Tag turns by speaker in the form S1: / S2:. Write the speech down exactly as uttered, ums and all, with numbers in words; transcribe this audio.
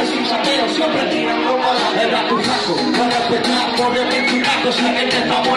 S1: siempre sin chateo, siempre tirando bola. El rap tu saco, no respetamos, obviamente un rato, sé que te estamos